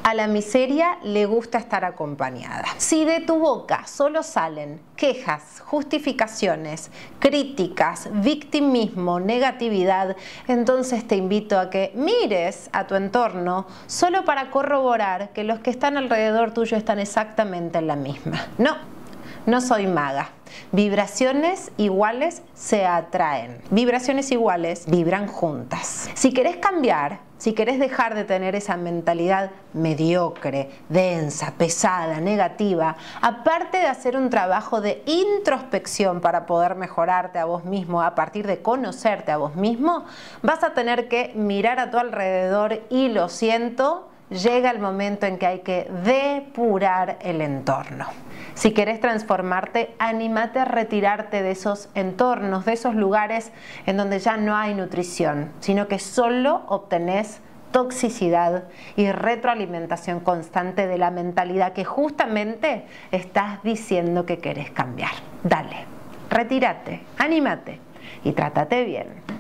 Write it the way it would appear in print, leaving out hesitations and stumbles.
A la miseria le gusta estar acompañada. Si de tu boca solo salen quejas, justificaciones, críticas, victimismo, negatividad, entonces te invito a que mires a tu entorno solo para corroborar que los que están alrededor tuyo están exactamente en la misma. No soy maga. Vibraciones iguales se atraen. Vibraciones iguales vibran juntas. Si querés cambiar, si querés dejar de tener esa mentalidad mediocre, densa, pesada, negativa, aparte de hacer un trabajo de introspección para poder mejorarte a vos mismo, a partir de conocerte a vos mismo, vas a tener que mirar a tu alrededor y lo siento, llega el momento en que hay que depurar el entorno. Si querés transformarte, anímate a retirarte de esos entornos, de esos lugares en donde ya no hay nutrición, sino que solo obtenés toxicidad y retroalimentación constante de la mentalidad que justamente estás diciendo que querés cambiar. Dale, retírate, anímate y trátate bien.